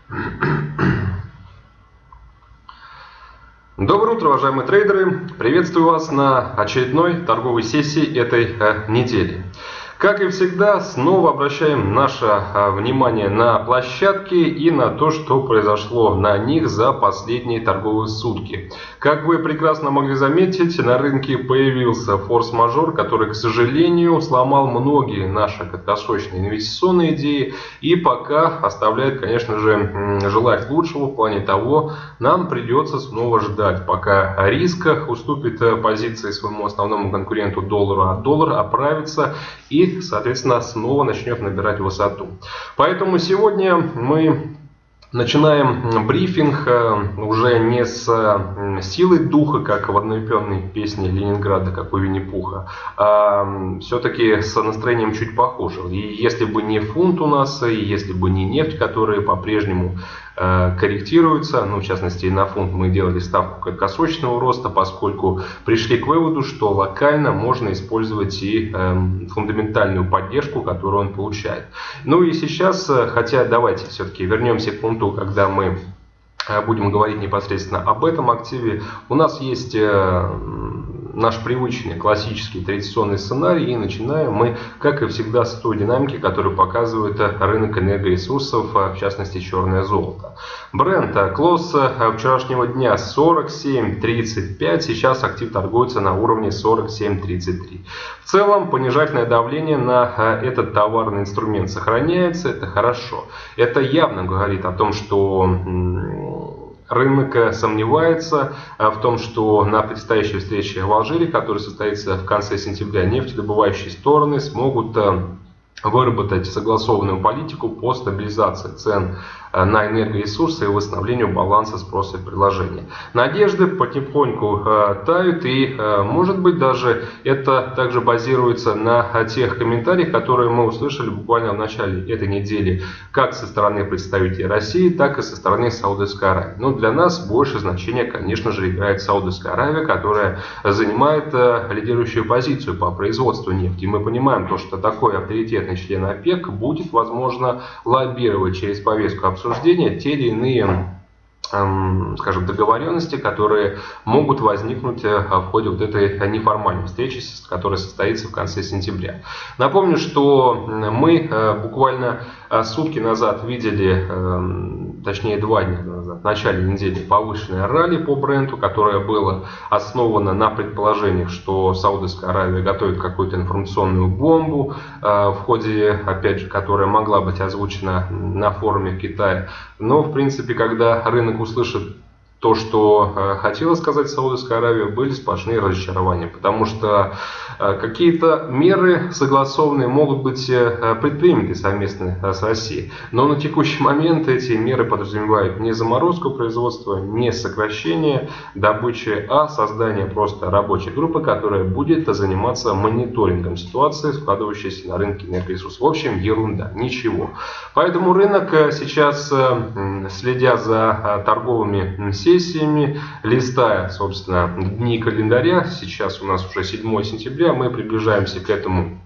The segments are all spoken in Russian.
Доброе утро, уважаемые трейдеры! Приветствую вас на очередной торговой сессии этой недели. Как и всегда, снова обращаем наше внимание на площадки и на то, что произошло на них за последние торговые сутки. Как вы прекрасно могли заметить, на рынке появился форс-мажор, который, к сожалению, сломал многие наши краткосрочные инвестиционные идеи и пока оставляет, конечно же, желать лучшего в плане того, нам придется снова ждать, пока риск уступит позиции своему основному конкуренту доллару, а доллар оправится и, соответственно, снова начнет набирать высоту. Поэтому сегодня мы начинаем брифинг уже не с силой духа, как в одноименной песне Ленинграда, как у Винни-Пуха, а все-таки с настроением чуть похуже. И если бы не фунт у нас, и если бы не нефть, которые по-прежнему корректируются, ну, в частности, и на фунт мы делали ставку краткосрочного роста, поскольку пришли к выводу, что локально можно использовать и фундаментальную поддержку, которую он получает. Ну и сейчас, хотя давайте все-таки вернемся к фунту, когда мы будем говорить непосредственно об этом активе. У нас есть наш привычный классический традиционный сценарий, и начинаем мы, как и всегда, с той динамики, которую показывает рынок энергоресурсов, в частности черное золото. Brent, клосс вчерашнего дня 47.35, сейчас актив торгуется на уровне 47.33. В целом понижательное давление на этот товарный инструмент сохраняется, это хорошо. Это явно говорит о том, что рынок сомневается в том, что на предстоящей встрече в Алжире, которая состоится в конце сентября, нефтедобывающие стороны смогут выработать согласованную политику по стабилизации цен на энергоресурсы и восстановлению баланса спроса и предложения. Надежды потихоньку тают, и может быть даже это также базируется на тех комментариях, которые мы услышали буквально в начале этой недели, как со стороны представителей России, так и со стороны Саудовской Аравии. Но для нас больше значения, конечно же, играет Саудовская Аравия, которая занимает лидирующую позицию по производству нефти. И мы понимаем, то, что такой авторитетный член ОПЕК будет, возможно, лоббировать через повестку обсуждения те или иные, скажем, договоренности, которые могут возникнуть в ходе вот этой неформальной встречи, которая состоится в конце сентября. Напомню, что мы буквально сутки назад видели, точнее 2 дня назад, в начале недели, повышенное ралли по Бренту, которое было основано на предположениях, что Саудовская Аравия готовит какую-то информационную бомбу, в ходе, опять же, которая могла быть озвучена на форуме в Китае. Но, в принципе, когда рынок услышит то, что хотела сказать Саудовская Аравия, были сплошные разочарования, потому что какие-то меры согласованные могут быть предприняты совместно с Россией, но на текущий момент эти меры подразумевают не заморозку производства, не сокращение добычи, а создание просто рабочей группы, которая будет заниматься мониторингом ситуации, складывающейся на рынке энергоресурсов. В общем, ерунда, ничего. Поэтому рынок сейчас, следя за торговыми сессиями, листая, собственно, дни календаря, сейчас у нас уже 7 сентября, мы приближаемся к этому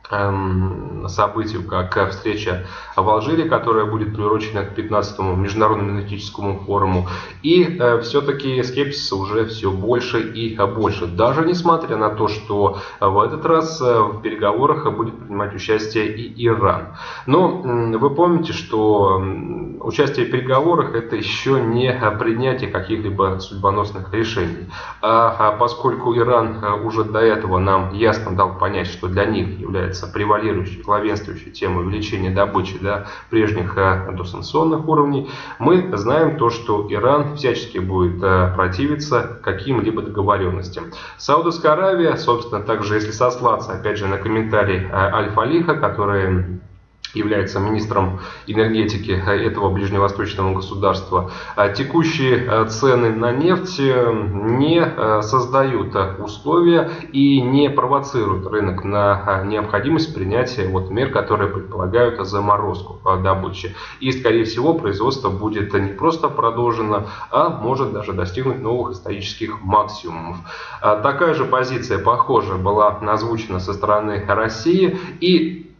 событию, как встреча в Алжире, которая будет приурочена к 15-му Международному энергетическому форуму. И все-таки скепсиса уже все больше и больше. Даже несмотря на то, что в этот раз в переговорах будет принимать участие и Иран. Но вы помните, что участие в переговорах — это еще не принятие каких-либо судьбоносных решений. А поскольку Иран уже до этого нам ясно дал понять, что для них является превалирующей, главенствующей темой увеличения добычи до прежних досанкционных уровней, мы знаем то, что Иран всячески будет противиться каким-либо договоренностям. Саудовская Аравия, собственно, также, если сослаться, опять же, на комментарий Аль-Фалиха, который является министром энергетики этого ближневосточного государства, текущие цены на нефть не создают условия и не провоцируют рынок на необходимость принятия мер, которые предполагают заморозку добычи. И, скорее всего, производство будет не просто продолжено, а может даже достигнуть новых исторических максимумов. Такая же позиция, похоже, была озвучена со стороны России. И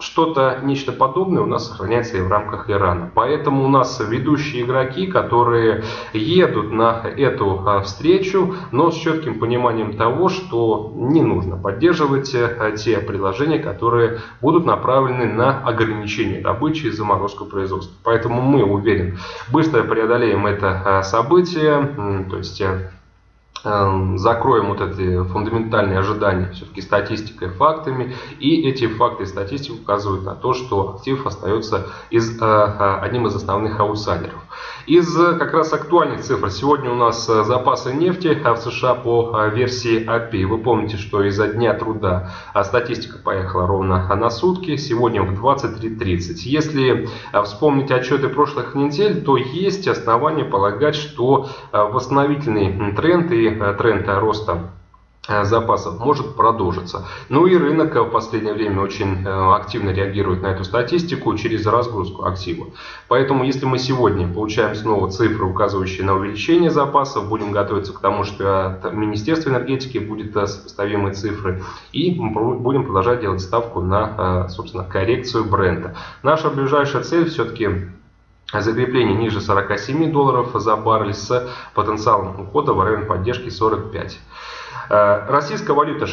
что-то, нечто подобное у нас сохраняется и в рамках Ирана. Поэтому у нас ведущие игроки, которые едут на эту встречу, но с четким пониманием того, что не нужно поддерживать те предложения, которые будут направлены на ограничение добычи и заморозку производства. Поэтому мы, уверен, быстро преодолеем это событие, то есть закроем вот эти фундаментальные ожидания все-таки статистикой, фактами. И эти факты и статистика указывают на то, что актив остается одним из основных аутсайдеров. Из как раз актуальных цифр. Сегодня у нас запасы нефти в США по версии API. Вы помните, что из-за дня труда статистика поехала ровно на сутки. Сегодня в 23:30. Если вспомнить отчеты прошлых недель, то есть основания полагать, что восстановительный тренд и тренд роста запасов может продолжиться. Ну и рынок в последнее время очень активно реагирует на эту статистику через разгрузку актива. Поэтому если мы сегодня получаем снова цифры, указывающие на увеличение запасов, будем готовиться к тому, что от Министерства энергетики будет сопоставимые цифры, и будем продолжать делать ставку на, собственно, коррекцию бренда. Наша ближайшая цель все-таки закрепление ниже $47 за баррель с потенциалом ухода в район поддержки 45. Российская валюта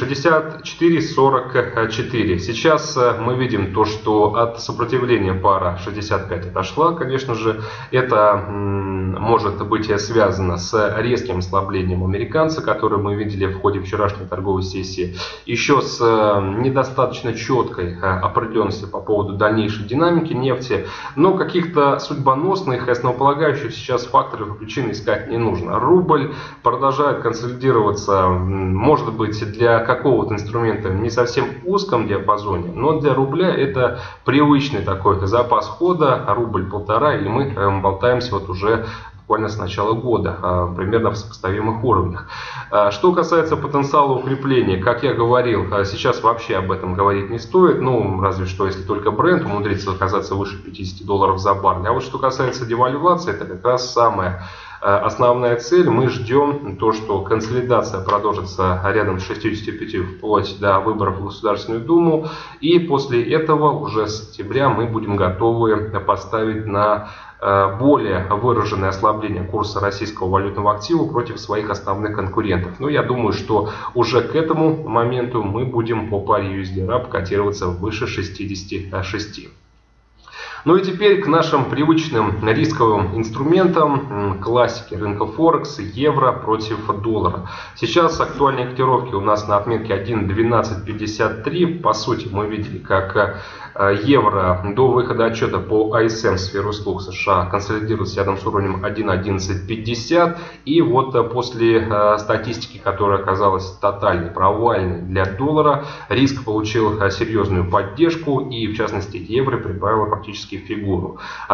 64.44. Сейчас мы видим то, что от сопротивления пара 65 отошла. Конечно же, это может быть связано с резким ослаблением американца, который мы видели в ходе вчерашней торговой сессии. Еще с недостаточно четкой определенностью по поводу дальнейшей динамики нефти. Но каких-то судьбоносных и основополагающих сейчас факторов и причин искать не нужно. Рубль продолжает консолидироваться, может быть, для какого-то инструмента не совсем узком диапазоне, но для рубля это привычный такой запас хода, рубль 1,5, и мы болтаемся вот уже буквально с начала года, примерно в сопоставимых уровнях. Что касается потенциала укрепления, как я говорил, сейчас вообще об этом говорить не стоит, ну, разве что, если только бренд умудрится оказаться выше $50 за баррель. А вот что касается девальвации, это как раз самое основная цель. Мы ждем то, что консолидация продолжится рядом с 65 вплоть до выборов в Государственную Думу. И после этого уже с сентября мы будем готовы поставить на более выраженное ослабление курса российского валютного актива против своих основных конкурентов. Но я думаю, что уже к этому моменту мы будем по паре USD-RAB котироваться выше 66. Ну и теперь к нашим привычным рисковым инструментам классики рынка Форекс, евро против доллара. Сейчас актуальные котировки у нас на отметке 1.1253. По сути, мы видели, как евро до выхода отчета по ISM сферы услуг США консолидируется рядом с уровнем 1.1150. И вот после статистики, которая оказалась тотальной, провальной для доллара, риск получил серьезную поддержку, и в частности евро прибавило фактически фигуру.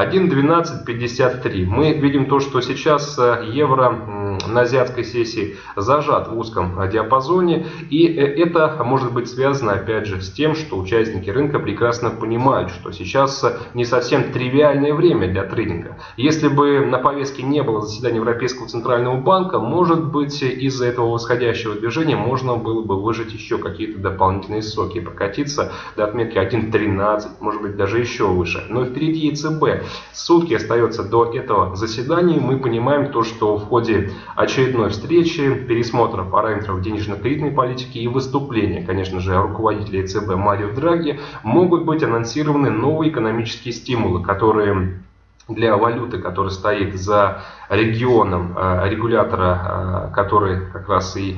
1.1253. Мы видим то, что сейчас евро на азиатской сессии зажат в узком диапазоне, и это может быть связано опять же с тем, что участники рынка прекрасно понимают, что сейчас не совсем тривиальное время для трейдинга. Если бы на повестке не было заседания Европейского центрального банка, может быть, из-за этого восходящего движения можно было бы выжать еще какие-то дополнительные соки и прокатиться до отметки 1.13, может быть даже еще выше. Но впереди ЕЦБ. Сутки остается до этого заседания. Мы понимаем то, что в ходе очередной встречи, пересмотра параметров денежно-кредитной политики и выступления, конечно же, руководителя ЕЦБ Марио Драги могут быть анонсированы новые экономические стимулы, которые для валюты, которая стоит за регионом регулятора, который как раз и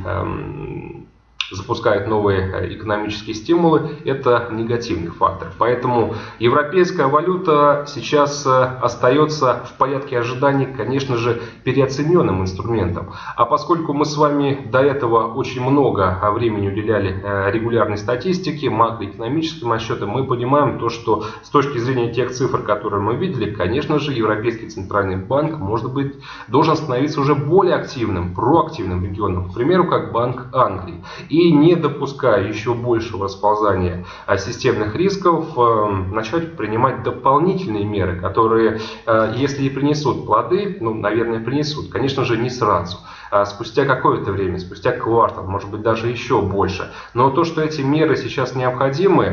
запускает новые экономические стимулы, это негативный фактор. Поэтому европейская валюта сейчас остается в порядке ожиданий, конечно же, переоцененным инструментом. А поскольку мы с вами до этого очень много времени уделяли регулярной статистике, макроэкономическим отчетам, мы понимаем то, что с точки зрения тех цифр, которые мы видели, конечно же, Европейский центральный банк, может быть, должен становиться уже более активным, проактивным регионом, к примеру, как Банк Англии. И не допуская еще большего расползания системных рисков, начать принимать дополнительные меры, которые, если и принесут плоды, ну, наверное, принесут, конечно же, не сразу. Спустя какое-то время, спустя квартал, может быть даже еще больше. Но то, что эти меры сейчас необходимы,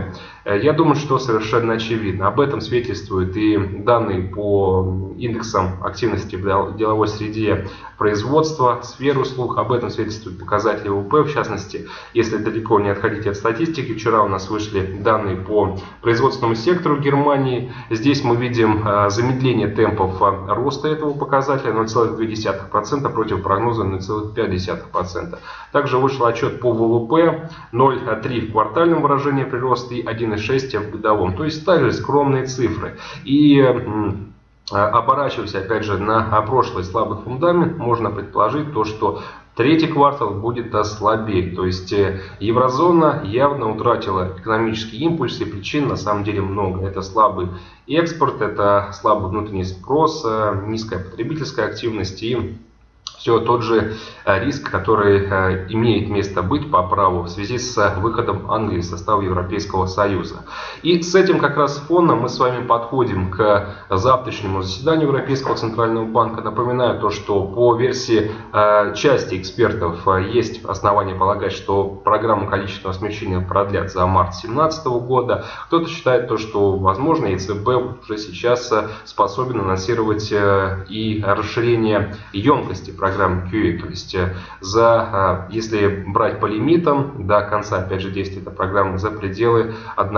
Я думаю, что совершенно очевидно. Об этом свидетельствуют и данные по индексам активности в деловой среде производства, сфер услуг. Об этом свидетельствуют показатели ВВП, в частности, если далеко не отходить от статистики. Вчера у нас вышли данные по производственному сектору Германии. Здесь мы видим замедление темпов роста этого показателя 0,2% против прогноза 0,5%. Также вышел отчет по ВВП 0,3 в квартальном выражении прироста и 1,6 в годовом. То есть также скромные цифры. И оборачиваясь опять же на прошлый слабый фундамент, можно предположить то, что третий квартал будет слабее. То есть еврозона явно утратила экономический импульс, и причин на самом деле много. Это слабый экспорт, это слабый внутренний спрос, низкая потребительская активность и все тот же риск, который имеет место быть по праву в связи с выходом Англии из состава Европейского Союза. И с этим как раз фоном мы с вами подходим к завтрашнему заседанию Европейского Центрального банка. Напоминаю то, что по версии части экспертов есть основания полагать, что программу количественного смягчения продлят за март 2017 года. Кто-то считает то, что возможно ЕЦБ уже сейчас способен анонсировать и расширение емкости программы QE, то есть если брать по лимитам до конца, опять же, действия этой программы за пределы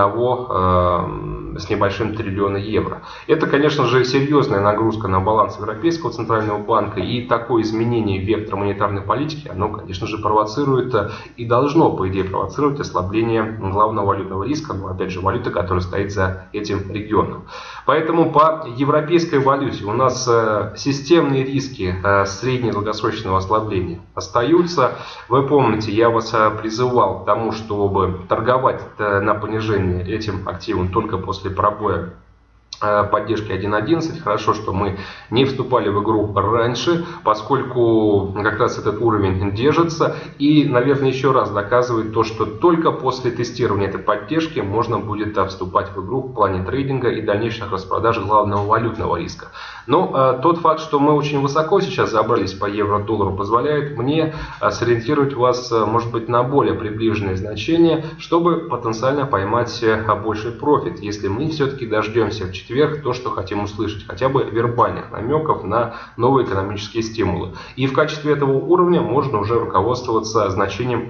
1 с небольшим триллиона евро. Это, конечно же, серьезная нагрузка на баланс Европейского Центрального банка, и такое изменение вектора монетарной политики, оно, конечно же, провоцирует и должно, по идее, провоцировать ослабление главного валютного риска, но, опять же, валюты, которая стоит за этим регионом. Поэтому по европейской валюте у нас системные риски среднего и долгосрочного ослабления остаются. Вы помните, я вас призывал к тому, чтобы торговать на понижение этим активом только после пробоя поддержки 1.11. Хорошо, что мы не вступали в игру раньше, поскольку как раз этот уровень держится. И, наверное, еще раз доказывает то, что только после тестирования этой поддержки можно будет вступать в игру в плане трейдинга и дальнейших распродаж главного валютного риска. Но тот факт, что мы очень высоко сейчас забрались по евро-доллару, позволяет мне сориентировать вас, может быть, на более приближенные значения, чтобы потенциально поймать больший профит, если мы все-таки дождемся в четверг то, что хотим услышать, хотя бы вербальных намеков на новые экономические стимулы. И в качестве этого уровня можно уже руководствоваться значением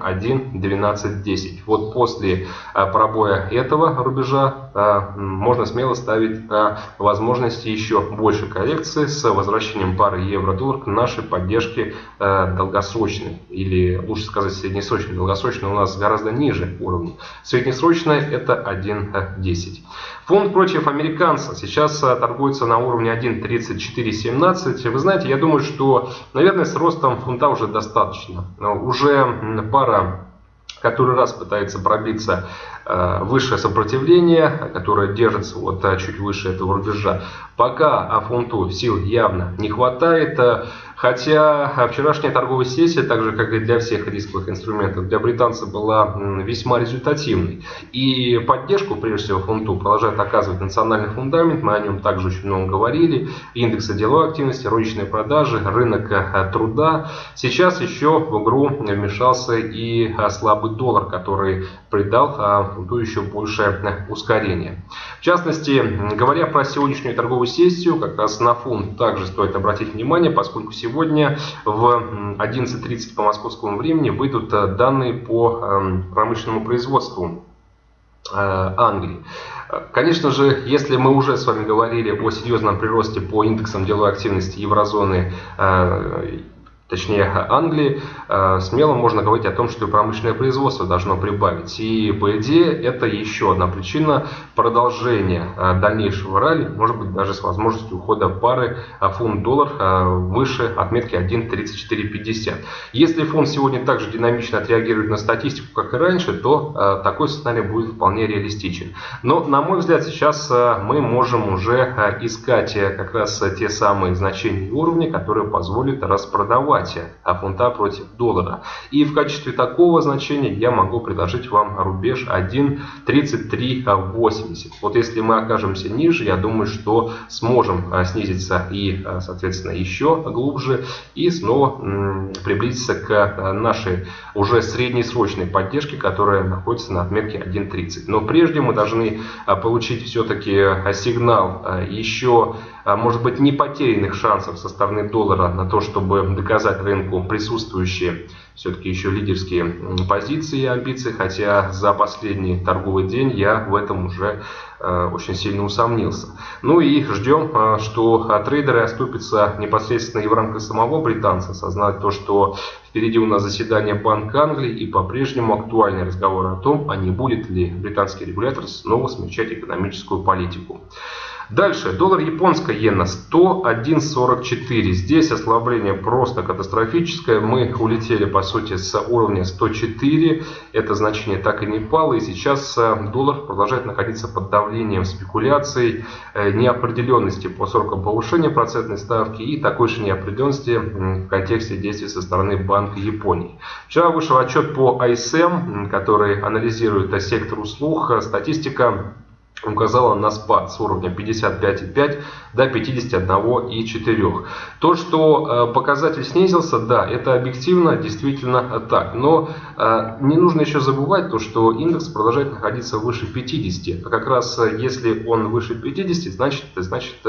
1.1210. Вот после пробоя этого рубежа можно смело ставить возможности еще большей коррекции с возвращением пары евро-доллар к нашей поддержке долгосрочной, или лучше сказать среднесрочной. Долгосрочной у нас гораздо ниже уровня. Среднесрочная это 1.10. Фунт против американца сейчас торгуется на уровне 1.3417. Вы знаете, я думаю, что, наверное, с ростом фунта уже достаточно. Уже пара который раз пытается пробиться выше сопротивления, которое держится вот чуть выше этого рубежа. Пока фунту сил явно не хватает. Хотя вчерашняя торговая сессия, так же как и для всех рисковых инструментов, для британца была весьма результативной. И поддержку, прежде всего, фунту продолжает оказывать национальный фундамент. Мы о нем также очень много говорили. Индексы деловой активности, розничные продажи, рынок труда. Сейчас еще в игру вмешался и слабый доллар, который придал фунту еще большее ускорение. В частности, говоря про сегодняшнюю торговую сессию, как раз на фунт также стоит обратить внимание, поскольку сегодня в 11:30 по московскому времени выйдут данные по промышленному производству Англии. Конечно же, если мы уже с вами говорили о серьезном приросте по индексам деловой активности еврозоны, точнее Англии, смело можно говорить о том, что и промышленное производство должно прибавить. И по идее это еще одна причина продолжения дальнейшего ралли, может быть даже с возможностью ухода пары фунт-доллар выше отметки 1.3450. Если фунт сегодня также динамично отреагирует на статистику, как и раньше, то такой сценарий будет вполне реалистичен. Но, на мой взгляд, сейчас мы можем уже искать как раз те самые значения и уровни, которые позволят распродавать захвате фунта против доллара. И в качестве такого значения я могу предложить вам рубеж 1.3380. Вот если мы окажемся ниже, я думаю, что сможем снизиться и, соответственно, еще глубже и снова приблизиться к нашей уже среднесрочной поддержке, которая находится на отметке 1.30. Но прежде мы должны получить все-таки сигнал еще, может быть, не потерянных шансов со стороны доллара на то, чтобы доказать рынку присутствующие все-таки еще лидерские позиции и амбиции, хотя за последний торговый день я в этом уже очень сильно усомнился. Ну и ждем, что трейдеры оступятся непосредственно и в рамках самого британца, осознать то, что впереди у нас заседание Банка Англии и по-прежнему актуальный разговор о том, а не будет ли британский регулятор снова смягчать экономическую политику. Дальше, доллар японская иена 101.44. Здесь ослабление просто катастрофическое. Мы улетели, по сути, с уровня 104. Это значение так и не пало. И сейчас доллар продолжает находиться под давлением спекуляций, неопределенности по срокам повышения процентной ставки и такой же неопределенности в контексте действий со стороны Банка Японии. Вчера вышел отчет по ISM, который анализирует сектор услуг. Статистика указала на спад с уровня 55,5 до 51,4. То, что показатель снизился, да, это объективно, действительно так. Но не нужно еще забывать то, что индекс продолжает находиться выше 50. А как раз если он выше 50, значит,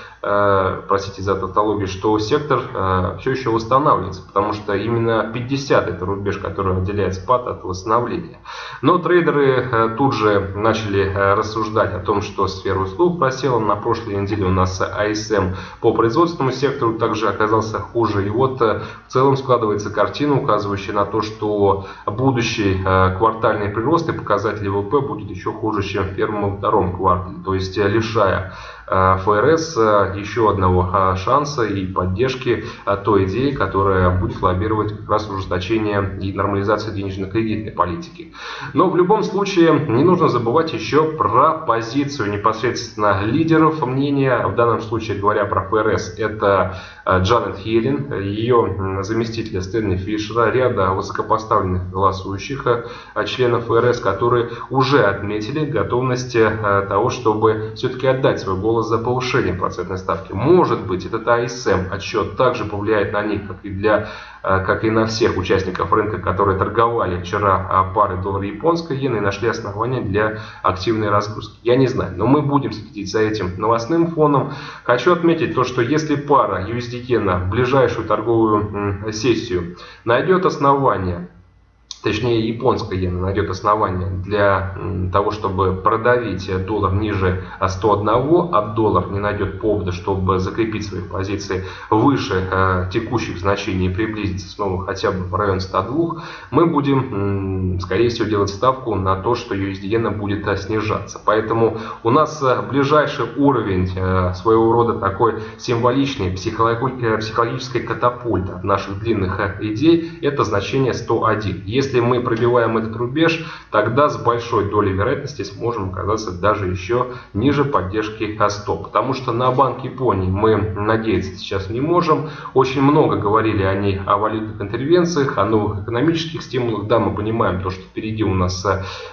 простите за тавтологию, что сектор все еще восстанавливается, потому что именно 50 это рубеж, который отделяет спад от восстановления. Но трейдеры тут же начали рассуждать о том, что сфера услуг просела. На прошлой неделе у нас ISM по производственному сектору также оказался хуже. И вот в целом складывается картина, указывающая на то, что будущий квартальный прирост и показатели ВВП будет еще хуже, чем в первом и втором квартале. То есть лишая ФРС еще одного шанса и поддержки той идеи, которая будет лоббировать как раз ужесточение и нормализацию денежно-кредитной политики. Но в любом случае не нужно забывать еще про позицию непосредственно лидеров мнения. В данном случае, говоря про ФРС, это Джанет Йеллен, ее заместителя Стэнли Фишера, ряда высокопоставленных голосующих членов ФРС, которые уже отметили готовность того, чтобы все-таки отдать свой голос за повышение процентной ставки. Может быть, этот ISM отчет также повлияет на них, как и на всех участников рынка, которые торговали вчера парой доллара японской иены и нашли основания для активной разгрузки. Я не знаю, но мы будем следить за этим новостным фоном. Хочу отметить то, что если пара USD иена в ближайшую торговую сессию найдет основания, точнее японская иена найдет основания для того, чтобы продавить доллар ниже 101, а доллар не найдет повода, чтобы закрепить свои позиции выше текущих значений и приблизиться снова хотя бы в район 102, мы будем, скорее всего, делать ставку на то, что USD иена будет снижаться. Поэтому у нас ближайший уровень своего рода такой символичный психологической катапульты от наших длинных идей, это значение 101. Если мы пробиваем этот рубеж, тогда с большой долей вероятности сможем оказаться даже еще ниже поддержки 100. Потому что на Банк Японии мы надеяться сейчас не можем. Очень много говорили они о валютных интервенциях, о новых экономических стимулах. Да, мы понимаем то, что впереди у нас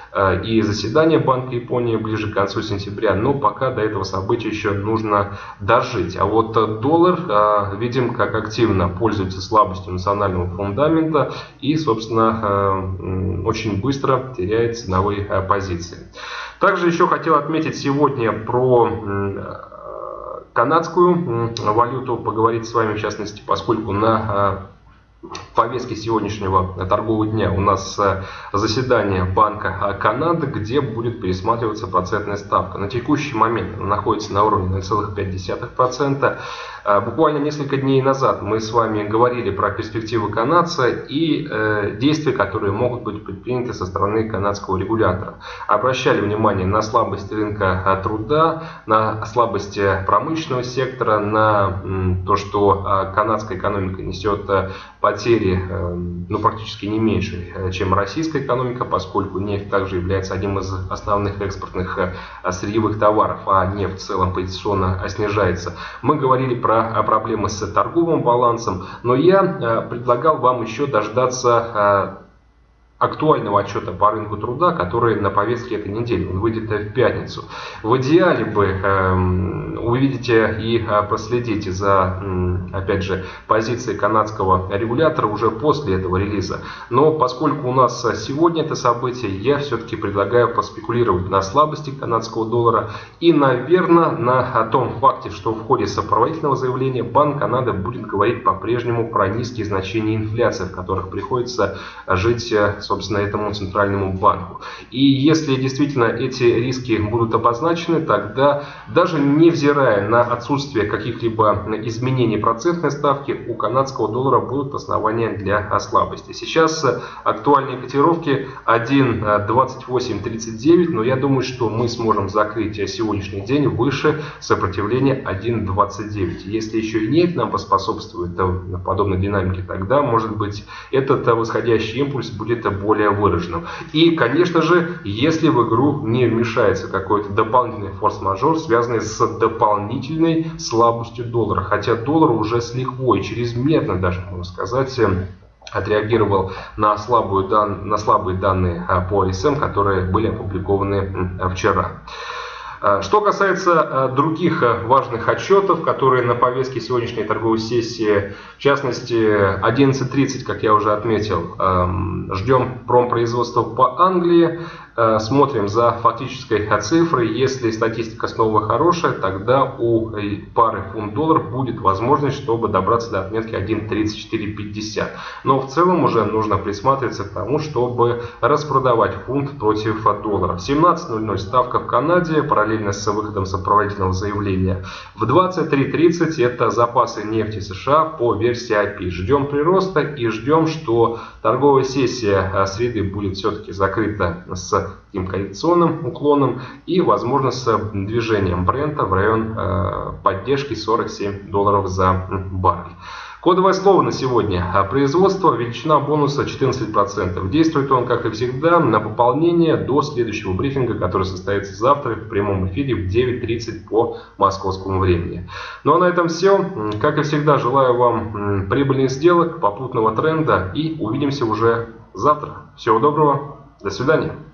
и заседание Банка Японии ближе к концу сентября, но пока до этого события еще нужно дожить. А вот доллар, видим, как активно пользуется слабостью национального фундамента и, собственно, очень быстро теряет ценовые позиции. Также еще хотел отметить сегодня про канадскую валюту, поговорить с вами в частности, поскольку на повестке сегодняшнего торгового дня у нас заседание Банка Канады, где будет пересматриваться процентная ставка. На текущий момент она находится на уровне 0,5%. Буквально несколько дней назад мы с вами говорили про перспективы канадца и действия, которые могут быть предприняты со стороны канадского регулятора. Обращали внимание на слабость рынка труда, на слабость промышленного сектора, на то, что канадская экономика несет потерю потери практически не меньше, чем российская экономика, поскольку нефть также является одним из основных экспортных сырьевых товаров, а нефть в целом позиционно снижается. Мы говорили про проблемы с торговым балансом, но я предлагал вам еще дождаться актуального отчета по рынку труда, который на повестке этой недели. Он выйдет в пятницу. В идеале бы вы видите и проследите за, опять же, позицией канадского регулятора уже после этого релиза. Но поскольку у нас сегодня это событие, я все-таки предлагаю поспекулировать на слабости канадского доллара и, наверное, на том факте, что в ходе сопроводительного заявления Банк Канады будет говорить по-прежнему про низкие значения инфляции, в которых приходится жить, собственно, этому центральному банку. И если действительно эти риски будут обозначены, тогда даже невзирая на отсутствие каких-либо изменений процентной ставки, у канадского доллара будут основания для слабости. Сейчас актуальные котировки 1.2839, но я думаю, что мы сможем закрыть сегодняшний день выше сопротивления 1.29. Если еще и нефть нам поспособствует подобной динамике, тогда, может быть, этот восходящий импульс будет более выраженным. И, конечно же, если в игру не вмешается какой-то дополнительный форс-мажор, связанный с дополнительной слабостью доллара. Хотя доллар уже с лихвой, чрезмерно даже, можно сказать, отреагировал на слабые данные по РСМ, которые были опубликованы вчера. Что касается других важных отчетов, которые на повестке сегодняшней торговой сессии, в частности 11:30, как я уже отметил, ждем промпроизводства по Англии, смотрим за фактической цифрой. Если статистика снова хорошая, тогда у пары фунт-доллар будет возможность, чтобы добраться до отметки 1.3450. Но в целом уже нужно присматриваться к тому, чтобы распродавать фунт против доллара. В 17:00 ставка в Канаде, параллельно с выходом сопроводительного заявления. В 23:30 это запасы нефти США по версии API. Ждем прироста и ждем, что торговая сессия среды будет все-таки закрыта с таким коррекционным уклоном и, возможно, с движением Брента в район поддержки $47 за баррель. Кодовое слово на сегодня – производство, величина бонуса 14%. Действует он, как и всегда, на пополнение до следующего брифинга, который состоится завтра в прямом эфире в 9:30 по московскому времени. Ну а на этом все. Как и всегда, желаю вам прибыльных сделок, попутного тренда и увидимся уже завтра. Всего доброго, до свидания.